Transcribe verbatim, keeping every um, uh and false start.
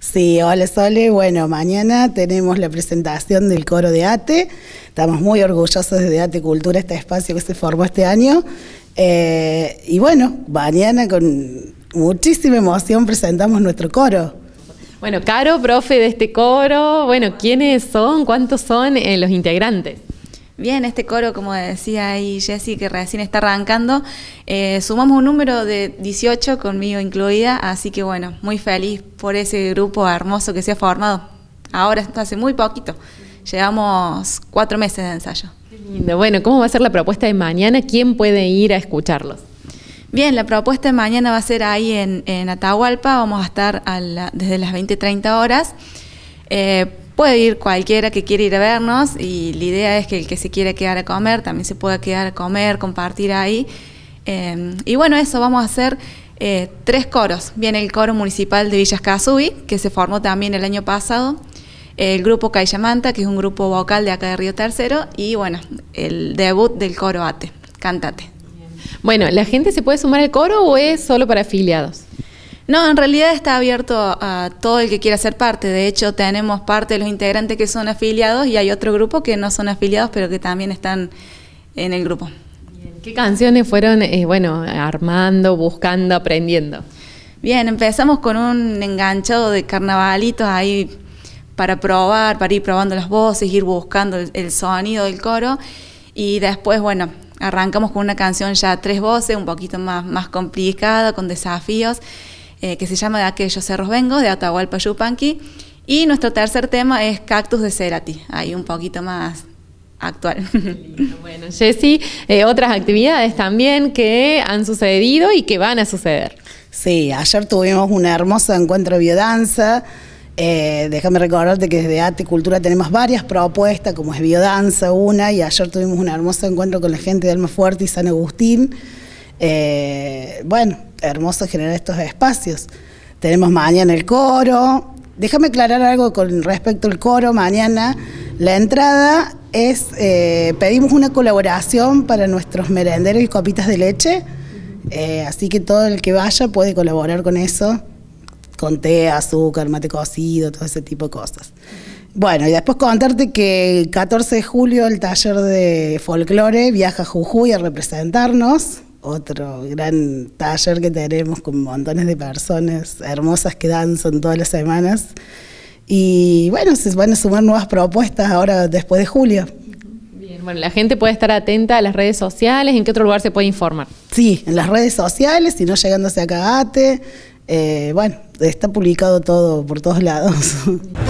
Sí, hola Sole. Bueno, mañana tenemos la presentación del coro de ATE. Estamos muy orgullosos de ATE Cultura, este espacio que se formó este año. Eh, y bueno, mañana con muchísima emoción presentamos nuestro coro. Bueno, Caro, profe de este coro, bueno, ¿quiénes son? ¿Cuántos son eh, los integrantes? Bien, este coro, como decía ahí Jessy, que recién está arrancando, eh, sumamos un número de dieciocho, conmigo incluida, así que bueno, muy feliz por ese grupo hermoso que se ha formado. Ahora, hace muy poquito, llevamos cuatro meses de ensayo. Qué lindo. Bueno, ¿cómo va a ser la propuesta de mañana? ¿Quién puede ir a escucharlos? Bien, la propuesta de mañana va a ser ahí en, en Atahualpa, vamos a estar a la, desde las veinte treinta horas. Eh, Puede ir cualquiera que quiera ir a vernos y la idea es que el que se quiera quedar a comer también se pueda quedar a comer, compartir ahí. Eh, y bueno, eso, vamos a hacer eh, tres coros. Viene el coro municipal de Villas Casubi, que se formó también el año pasado. El grupo Caillamanta, que es un grupo vocal de acá de Río Tercero. Y bueno, el debut del coro ATE, Cántate. Bueno, ¿la gente se puede sumar al coro o es solo para afiliados? No, en realidad está abierto a todo el que quiera ser parte. De hecho, tenemos parte de los integrantes que son afiliados y hay otro grupo que no son afiliados, pero que también están en el grupo. ¿Qué canciones fueron, eh, bueno, armando, buscando, aprendiendo? Bien, empezamos con un enganchado de carnavalitos ahí para probar, para ir probando las voces, ir buscando el, el sonido del coro. Y después, bueno, arrancamos con una canción ya tres voces, un poquito más, más complicada, con desafíos. Eh, que se llama De aquellos cerros vengo, de Atahualpa Yupanqui, y nuestro tercer tema es Cactus de Cerati, ahí un poquito más actual. Bueno, Jessy, eh, otras actividades también que han sucedido y que van a suceder. Sí, ayer tuvimos un hermoso encuentro de biodanza. Eh, déjame recordarte que desde ATE Cultura tenemos varias propuestas, como es biodanza una, y ayer tuvimos un hermoso encuentro con la gente de Almafuerte y San Agustín. Eh, bueno, hermoso generar estos espacios. Tenemos mañana el coro. Déjame aclarar algo con respecto al coro. Mañana la entrada es, eh, pedimos una colaboración para nuestros merenderos y copitas de leche, eh, así que todo el que vaya puede colaborar con eso, con té, azúcar, mate cocido, todo ese tipo de cosas. Bueno, y después contarte que el catorce de julio el taller de folclore viaja a Jujuy a representarnos. Otro gran taller que tenemos con montones de personas hermosas que danzan todas las semanas. Y bueno, se van a sumar nuevas propuestas ahora después de julio. Bien, bueno, la gente puede estar atenta a las redes sociales. ¿En qué otro lugar se puede informar? Sí, en las redes sociales, si no llegándose acá a ATE. Eh, bueno, está publicado todo por todos lados.